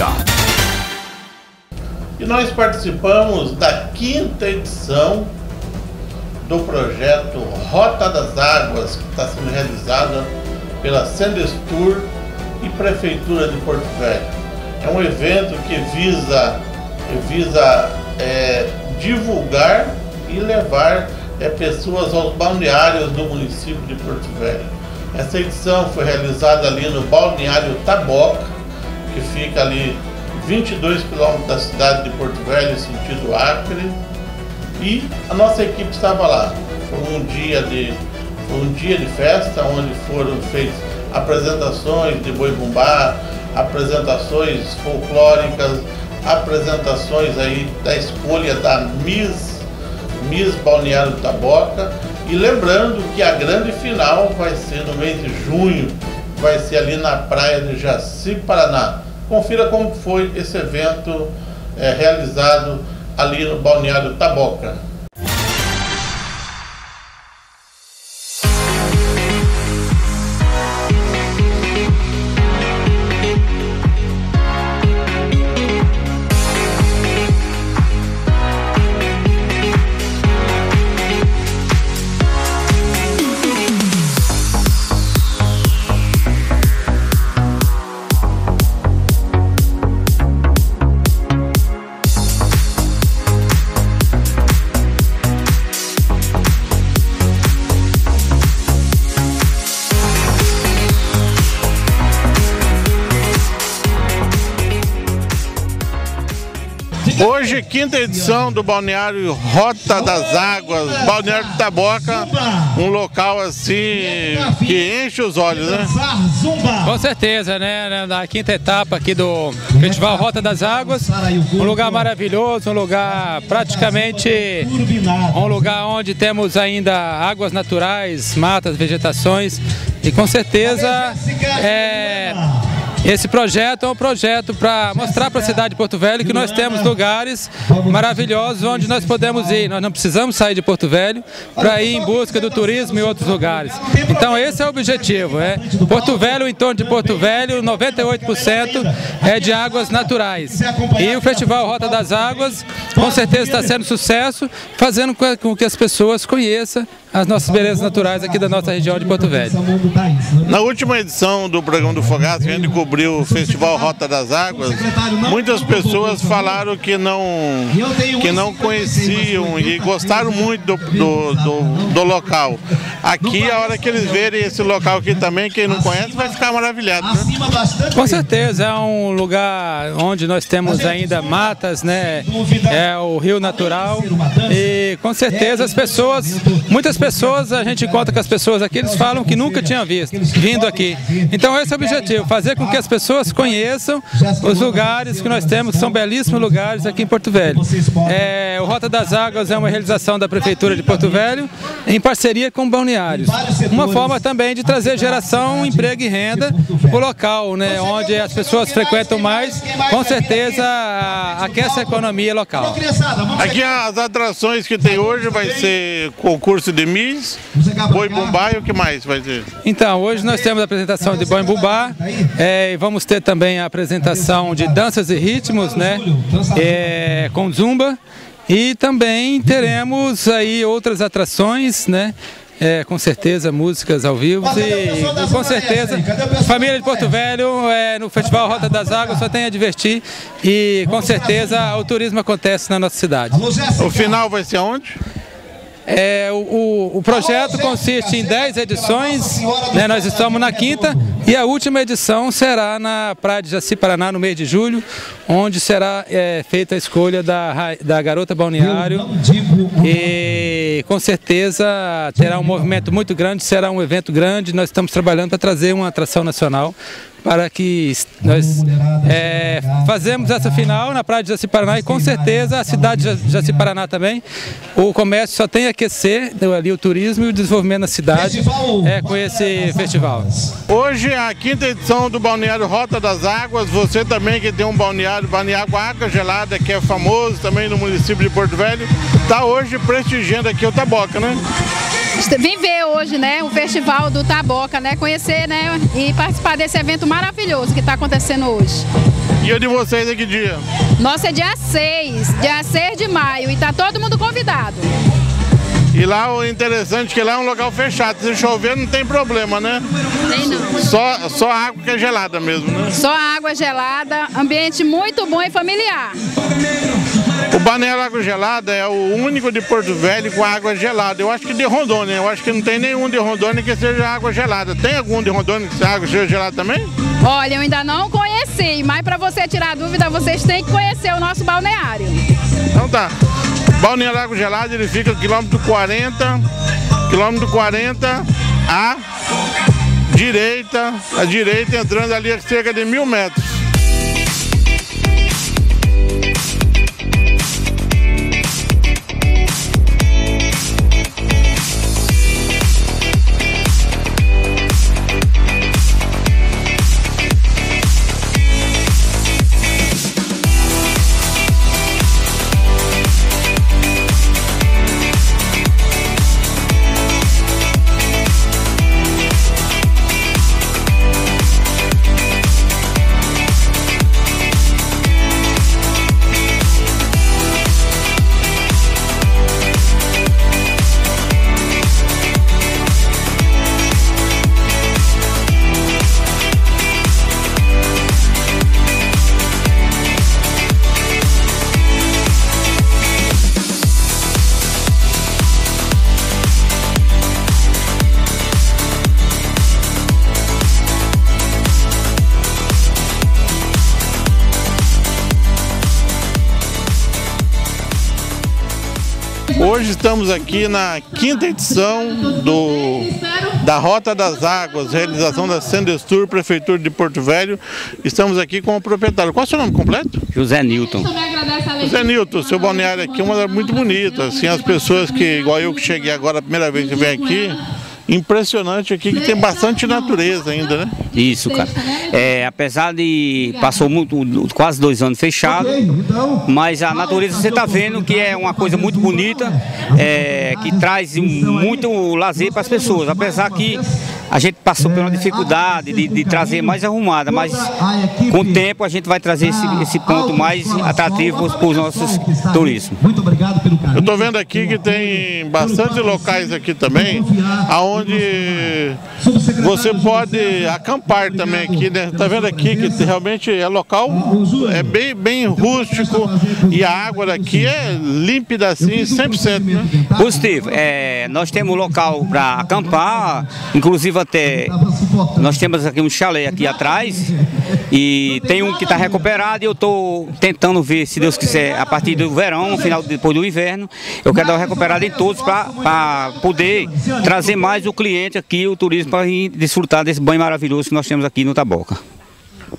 E nós participamos da quinta edição do projeto Rota das Águas, que está sendo realizada pela Sendestur e Prefeitura de Porto Velho. É um evento que visa, visa é, divulgar e levar é, pessoas aos balneários do município de Porto Velho. Essa edição foi realizada ali no balneário Taboca, que fica ali vinte e dois quilômetros da cidade de Porto Velho, sentido Acre, e a nossa equipe estava lá. Foi um dia de, foi um dia de festa, onde foram feitas apresentações de boi-bumbá, apresentações folclóricas, apresentações aí da escolha da Miss Miss Balneário Taboca, e lembrando que a grande final vai ser no mês de junho, vai ser ali na praia de Jaci, Paraná. Confira como foi esse evento é, realizado ali no Balneário Taboca. Hoje, quinta edição do Balneário Rota das Águas, Balneário de Taboca, um local assim que enche os olhos, né? Com certeza, né? Na quinta etapa aqui do Festival Rota das Águas, um lugar maravilhoso, um lugar praticamente, um lugar onde temos ainda águas naturais, matas, vegetações, e com certeza é... esse projeto é um projeto para mostrar para a cidade de Porto Velho que nós temos lugares maravilhosos onde nós podemos ir. Nós não precisamos sair de Porto Velho para ir em busca do turismo em outros lugares. Então esse é o objetivo. É Porto Velho, o entorno de Porto Velho, noventa e oito por cento é de águas naturais. E o Festival Rota das Águas com certeza está sendo sucesso, fazendo com que as pessoas conheçam as nossas belezas naturais aqui da nossa região de Porto Velho. Na última edição do programa do Fogaça, a gente cobriu o Festival Rota das Águas, muitas pessoas falaram que não, que não conheciam e gostaram muito do, do, do, do local. Aqui, a hora que eles verem esse local aqui também, quem não conhece vai ficar maravilhado, né? Com certeza, é um lugar onde nós temos ainda matas, né? É o rio natural e com certeza as pessoas, muitas pessoas, a gente encontra com as pessoas aqui, eles falam que nunca tinham visto, vindo aqui. Então esse é o objetivo, fazer com que as pessoas conheçam os lugares que nós temos, que são belíssimos lugares aqui em Porto Velho. É, o Rota das Águas é uma realização da Prefeitura de Porto Velho, em parceria com o balneários. Uma forma também de trazer geração, emprego e renda para o local, né, onde as pessoas frequentam mais, com certeza aquece a economia local. Aqui as atrações que tem hoje vai ser concurso de Miss, Boi Bumbá e o que mais vai ter? Então, hoje nós temos a apresentação de Boi Bumbá, é, e vamos ter também a apresentação de danças e ritmos, né, é, com zumba, e também teremos aí outras atrações, né, É, com certeza, músicas ao vivo e, e com certeza, família de Porto Velho, é, no Festival Rota das Águas só tem a divertir e com certeza o turismo acontece na nossa cidade. O final vai ser onde? É, o, o projeto consiste em dez edições, né, nós estamos na quinta e a última edição será na Praia de Jaci-Paraná, no mês de julho, onde será é, feita a escolha da, da garota balneário e com certeza terá um movimento muito grande, será um evento grande, nós estamos trabalhando para trazer uma atração nacional para que nós é, fazemos essa final na Praia de Jaci-Paraná e com certeza a cidade de Jaci-Paraná também, o comércio só tem a aquecer ali o turismo e o desenvolvimento na cidade é, com esse festival. Hoje a quinta edição do Balneário Rota das Águas, você também que tem um balneário, balneário com água gelada, que é famoso também no município de Porto Velho, está hoje prestigiando aqui o Taboca, né? Vim ver hoje, né, o festival do Taboca, né, conhecer, né, e participar desse evento maravilhoso que está acontecendo hoje. E o de vocês é que dia? Nossa, é dia seis, dia seis de maio, e está todo mundo convidado. E lá o interessante é que lá é um local fechado, se chover não tem problema, né? Tem não. Só, só água que é gelada mesmo, né? Só água gelada, ambiente muito bom e familiar. O Balneário Água Gelada é o único de Porto Velho com água gelada. Eu acho que de Rondônia, eu acho que não tem nenhum de Rondônia que seja água gelada. Tem algum de Rondônia que seja água seja gelada também? Olha, eu ainda não conheci, mas para você tirar dúvida, vocês têm que conhecer o nosso balneário. Então tá. Balneário Água Gelada, ele fica no quilômetro quarenta, quilômetro quarenta, à direita, à direita, entrando ali a cerca de mil metros. Hoje estamos aqui na quinta edição do, da Rota das Águas, realização da Sendestur, Prefeitura de Porto Velho. Estamos aqui com o proprietário. Qual é o seu nome completo? José Nilton. José Nilton, seu balneário aqui é uma muito bonita. Assim, as pessoas que, igual eu que cheguei agora a primeira vez que venho aqui, impressionante aqui que tem bastante natureza ainda, né? Isso, cara. É, apesar de passou muito, quase dois anos fechado, mas a natureza você está vendo que é uma coisa muito bonita, é, que traz muito lazer para as pessoas. Apesar que a gente passou por uma dificuldade de, de trazer mais arrumada, mas com o tempo a gente vai trazer esse, esse ponto mais atrativo para os nossos turistas. Eu estou vendo aqui que tem bastante locais aqui também, aonde você pode acampar também aqui, né? Tá vendo aqui que realmente é local, é bem, bem rústico e a água daqui é límpida assim, cem por cento, né? Positivo, é, nós temos local para acampar, inclusive até nós temos aqui um chalé aqui atrás e tem um que está recuperado e eu estou tentando ver, se Deus quiser, a partir do verão, no final depois do inverno, eu quero dar uma recuperada em todos para poder trazer mais o cliente aqui, o turismo, para desfrutar desse banho maravilhoso que nós temos aqui no Taboca.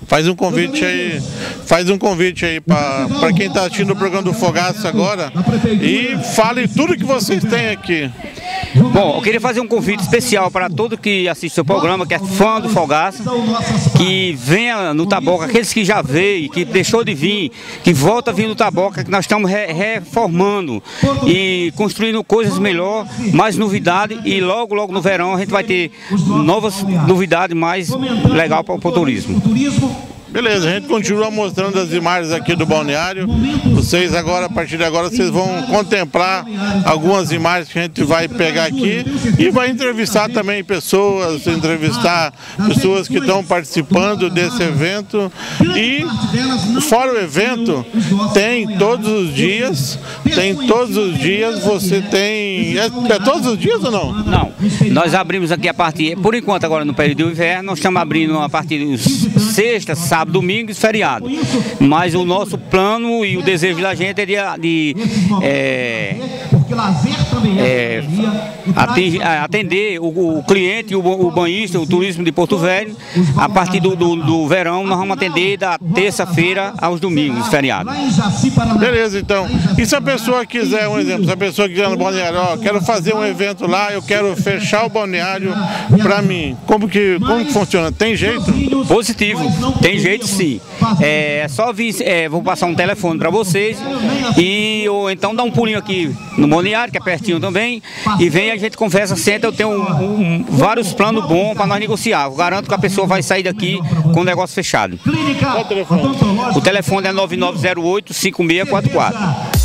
Faz um convite aí, faz um convite aí para quem está assistindo o programa do Fogaça agora e fale tudo que vocês têm aqui. Bom, eu queria fazer um convite especial para todo que assiste o programa, que é fã do Fogaça, que venha no Taboca, aqueles que já veio, que deixou de vir, que volta a vir no Taboca, que nós estamos re reformando e construindo coisas melhor, mais novidade, e logo, logo no verão a gente vai ter novas novidades mais legais para o turismo. Beleza, a gente continua mostrando as imagens aqui do balneário. Vocês agora, a partir de agora, vocês vão contemplar algumas imagens que a gente vai pegar aqui e vai entrevistar também pessoas, entrevistar pessoas que estão participando desse evento. E fora o evento, tem todos os dias, tem todos os dias, você tem... É, é todos os dias ou não? Não, nós abrimos aqui a partir, por enquanto agora no período do inverno, nós estamos abrindo a partir de sexta, sábado, sábado, domingo e feriado. Mas o nosso plano e o desejo da gente é de, de é, é, atender o, o cliente, o, o banhista, o turismo de Porto Velho. A partir do, do, do verão nós vamos atender da terça-feira aos domingos, feriado. Beleza, então. E se a pessoa quiser, um exemplo, se a pessoa quiser no balneário, ó, quero fazer um evento lá, eu quero fechar o balneário para mim, como que, como que funciona? Tem jeito? Positivo, tem jeito sim. É só vir, é, vou passar um telefone para vocês e ou então dá um pulinho aqui no balneário, que é pertinho também, e vem, a gente conversa, senta, eu tenho um, um, vários planos bons para nós negociar. Eu garanto que a pessoa vai sair daqui com o negócio fechado. Qual o telefone? O telefone é nove nove zero oito, cinco seis quatro quatro.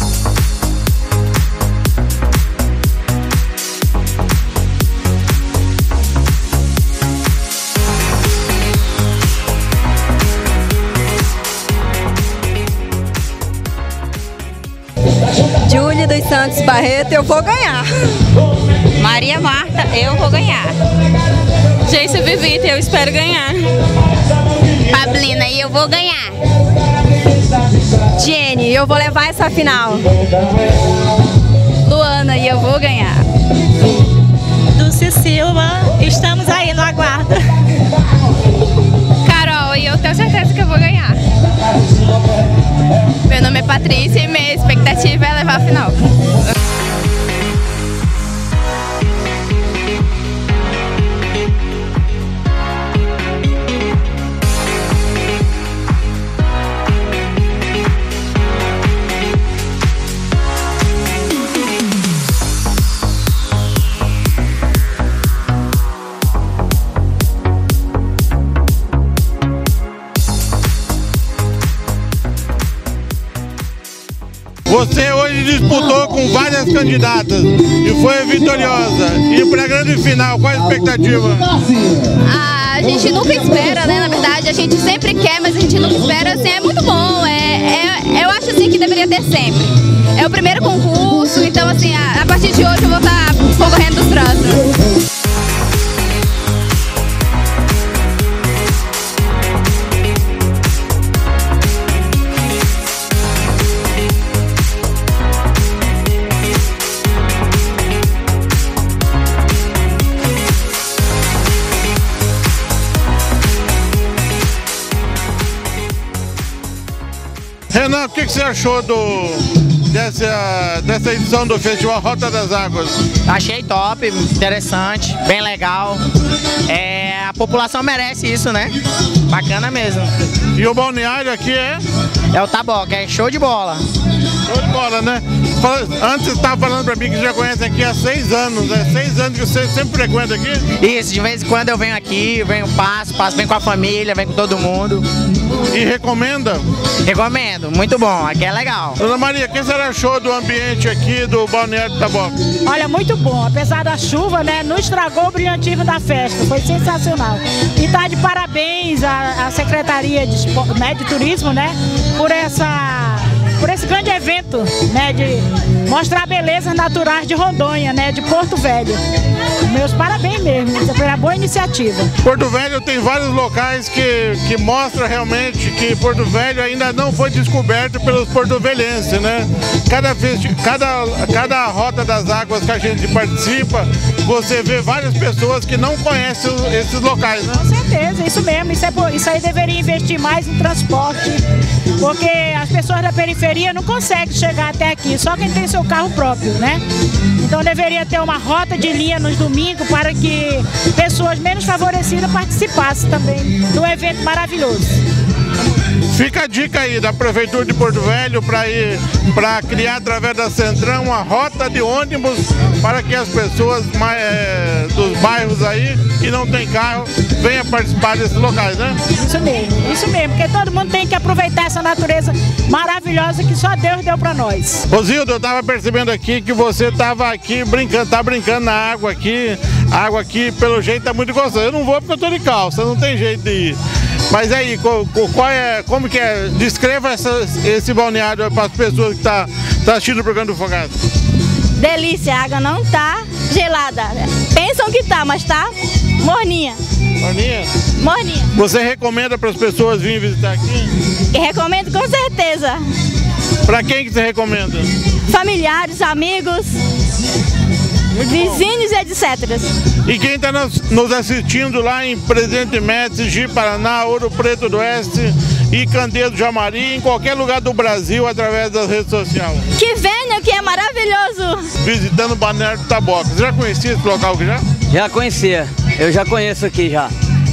Júlia dos Santos Barreto, eu vou ganhar. Maria Marta, eu vou ganhar. Geice Vivita, eu espero ganhar. Pablina, e eu vou ganhar. Jenny, eu vou levar essa final. Luana, e eu vou ganhar. Dulce Silva, estamos aí no aguardo. Carol, e eu tenho certeza que eu vou ganhar. Meu nome é Patrícia e minha expectativa é levar a final. Você hoje disputou com várias candidatas e foi vitoriosa. E para a grande final, qual a expectativa? Ah, a gente nunca espera, né? Na verdade, a gente sempre quer, mas a gente nunca espera. Assim, é muito bom. É, é, eu acho assim que deveria ter sempre. É o primeiro concurso, então assim, a, a partir de hoje eu vou estar concorrendo dos próximos. Renan, o que, que você achou do, dessa, dessa edição do Festival Rota das Águas? Achei top, interessante, bem legal. É, a população merece isso, né? Bacana mesmo. E o balneário aqui é? É o Taboca, é show de bola. Show de bola, né? Antes você estava falando pra mim que já conhece aqui há seis anos, né? Seis anos que você sempre frequenta aqui? Isso, de vez em quando eu venho aqui, venho, passo, passo, venho com a família, venho com todo mundo. E recomenda? Recomendo, muito bom, aqui é legal. Dona Maria, o que você achou do ambiente aqui do Balneário do Taboca? Olha, muito bom, apesar da chuva, né, não estragou o brilhantismo da festa, foi sensacional. E tá de parabéns à, à Secretaria de, né, de Turismo, né, por essa... por esse grande evento, né, de mostrar belezas naturais de Rondônia, né, de Porto Velho. Meus parabéns mesmo, isso foi uma boa iniciativa. Porto Velho tem vários locais que, que mostram realmente que Porto Velho ainda não foi descoberto pelos porto-velhenses, né? Cada, cada, cada Rota das Águas que a gente participa, você vê várias pessoas que não conhecem esses locais, né? Com certeza, isso mesmo. Isso, é, isso aí deveria investir mais em transporte, porque as pessoas da periferia não conseguem chegar até aqui, só quem tem seu carro próprio, né? Então deveria ter uma rota de linha nos domingos para que pessoas menos favorecidas participassem também do evento maravilhoso. Fica a dica aí da Prefeitura de Porto Velho para ir para criar através da Centrão uma rota de ônibus para que as pessoas mais, é, dos bairros aí que não tem carro venham participar desses locais, né? Isso mesmo, isso mesmo, porque todo mundo tem que aproveitar essa natureza maravilhosa que só Deus deu para nós. Rosildo, eu estava percebendo aqui que você estava aqui brincando, tá brincando na água aqui, a água aqui pelo jeito tá muito gostosa. Eu não vou porque eu tô de calça, não tem jeito de ir. Mas aí, qual, qual é, como que é? Descreva essa, esse balneário para as pessoas que estão tá, tá assistindo o programa do Fogaça. Delícia, a água não tá gelada. Pensam que tá, mas tá morninha. Morninha? Morninha. Você recomenda para as pessoas virem visitar aqui? E recomendo com certeza. Para quem que você recomenda? Familiares, amigos, muito vizinhos bom. E etcétera. E quem está nos assistindo lá em Presidente Médici, Ji Paraná, Ouro Preto do Oeste e Candedo Jamari, em qualquer lugar do Brasil, através das redes sociais. Que venham, que é maravilhoso! Visitando o Balneário do Taboca. Você já conhecia esse local aqui já? Já conhecia, eu já conheço aqui já.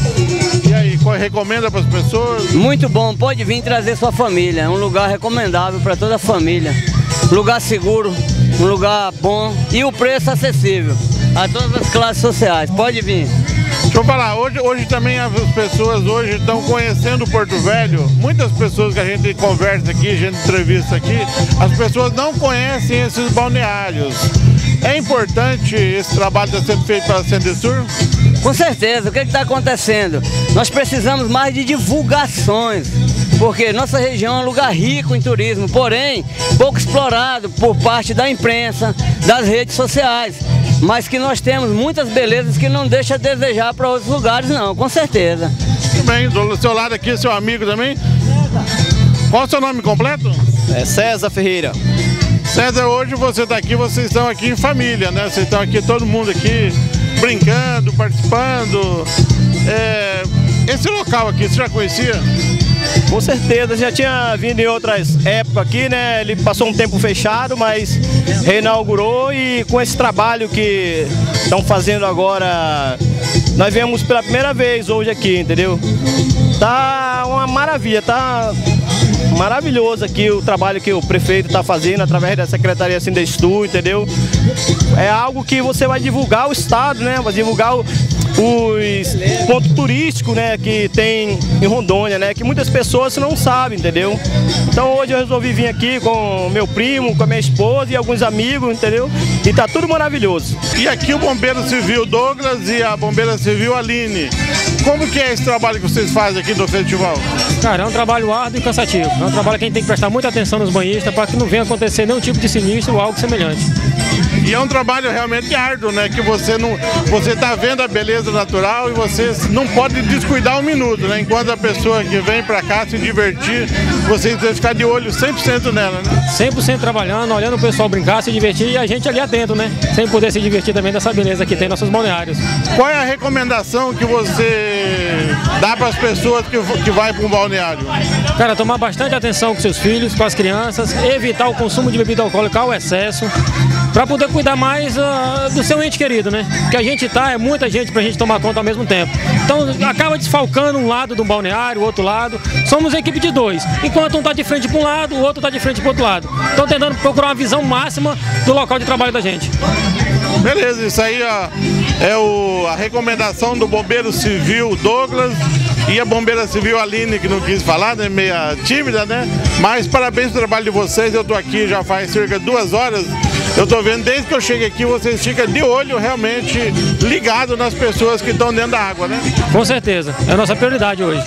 E aí, qual recomenda para as pessoas? Muito bom, pode vir trazer sua família, é um lugar recomendável para toda a família. Um lugar seguro, um lugar bom e o preço acessível a todas as classes sociais, pode vir. Deixa eu falar, hoje, hoje também as pessoas hoje estão conhecendo Porto Velho, muitas pessoas que a gente conversa aqui, a gente entrevista aqui, as pessoas não conhecem esses balneários. É importante esse trabalho estar sendo feito pela Sendesur? Com certeza, o que está acontecendo? Nós precisamos mais de divulgações, porque nossa região é um lugar rico em turismo, porém pouco explorado por parte da imprensa, das redes sociais, mas que nós temos muitas belezas que não deixa a desejar para outros lugares não, com certeza. Muito bem, do seu lado aqui, seu amigo também? Qual é o seu nome completo? É César Ferreira. César, hoje você está aqui, vocês estão aqui em família, né? Vocês estão aqui, todo mundo aqui, brincando, participando. É... Esse local aqui, você já conhecia? Com certeza, já tinha vindo em outras épocas aqui, né? Ele passou um tempo fechado, mas reinaugurou e com esse trabalho que estão fazendo agora, nós viemos pela primeira vez hoje aqui, entendeu? Tá uma maravilha, tá maravilhoso aqui o trabalho que o prefeito está fazendo através da Secretaria Sindestur, entendeu? É algo que você vai divulgar o estado, né? Vai divulgar o, os pontos turísticos, né, que tem em Rondônia, né, que muitas pessoas não sabem, entendeu? Então hoje eu resolvi vir aqui com meu primo, com a minha esposa e alguns amigos, entendeu? E tá tudo maravilhoso. E aqui o Bombeiro Civil Douglas e a Bombeira Civil Aline. Como que é esse trabalho que vocês fazem aqui no festival? Cara, é um trabalho árduo e cansativo. É um trabalho que a gente tem que prestar muita atenção nos banhistas para que não venha acontecer nenhum tipo de sinistro ou algo semelhante. E é um trabalho realmente árduo, né? Que você não, você tá vendo a beleza natural e você não pode descuidar um minuto, né? Enquanto a pessoa que vem para cá se divertir, você tem que ficar de olho cem por cento nela, né? cem por cento trabalhando, olhando o pessoal brincar, se divertir e a gente ali atento, né? Sem poder se divertir também dessa beleza que tem nossos balneários. Qual é a recomendação que você dá para as pessoas que, que vai para um balneário? Cara, tomar bastante atenção com seus filhos, com as crianças, evitar o consumo de bebida alcoólica ao excesso, para poder cuidar mais uh, do seu ente querido, né? Que a gente tá, é muita gente pra gente tomar conta ao mesmo tempo. Então acaba desfalcando um lado do balneário, o outro lado. Somos equipe de dois. Enquanto um tá de frente para um lado, o outro tá de frente para outro lado. Então tentando procurar uma visão máxima do local de trabalho da gente. Beleza, isso aí ó, é o, a recomendação do Bombeiro Civil Douglas e a Bombeira Civil Aline, que não quis falar, né? Meia tímida, né? Mas parabéns pelo trabalho de vocês, eu tô aqui já faz cerca de duas horas. Eu tô vendo, desde que eu cheguei aqui, vocês ficam de olho realmente ligado nas pessoas que estão dentro da água, né? Com certeza, é a nossa prioridade hoje.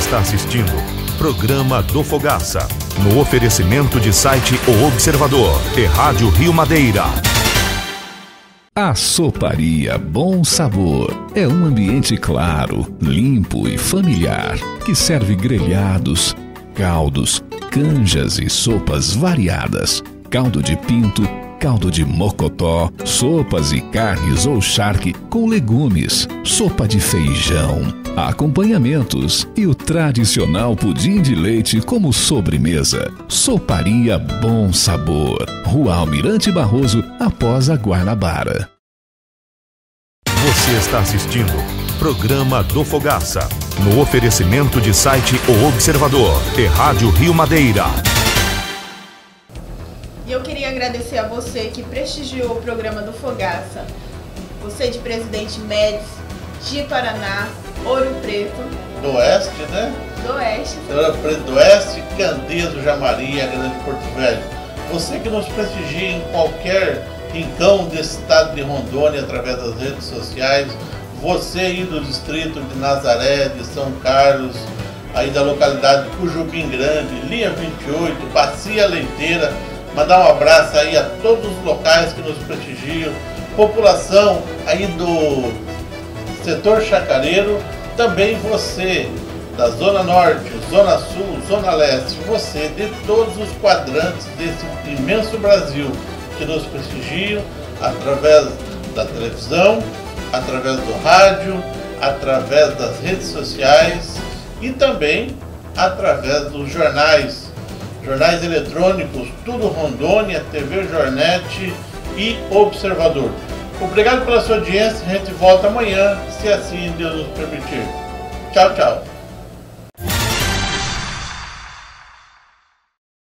está assistindo Programa do Fogaça, no oferecimento de site O Observador e Rádio Rio Madeira. A Soparia Bom Sabor é um ambiente claro, limpo e familiar que serve grelhados, caldos, canjas e sopas variadas, caldo de pinto, caldo de mocotó, sopas e carnes ou charque com legumes, sopa de feijão, acompanhamentos e o tradicional pudim de leite como sobremesa. Soparia Bom Sabor, Rua Almirante Barroso, após a Guanabara. Você está assistindo Programa do Fogaça, no oferecimento de site O Observador e Rádio Rio Madeira. E eu queria agradecer a você que prestigiou o programa do Fogaça. Você de Presidente Médici, de Paraná, Ouro Preto. Do Oeste, né? Do Oeste. Ouro Preto do Oeste, Candeias do Jamari, Grande Porto Velho. Você que nos prestigia em qualquer rincão desse estado de Rondônia através das redes sociais. Você aí do distrito de Nazaré, de São Carlos, aí da localidade de Cujubim Grande, Linha vinte e oito, Bacia Leiteira. Mandar um abraço aí a todos os locais que nos prestigiam, população aí do setor chacareiro, também você da Zona Norte, Zona Sul, Zona Leste, você de todos os quadrantes desse imenso Brasil que nos prestigiam através da televisão, através do rádio, através das redes sociais e também através dos jornais. Jornais eletrônicos, Tudo Rondônia, T V Jornet e Observador. Obrigado pela sua audiência, a gente volta amanhã, se assim Deus nos permitir. Tchau, tchau.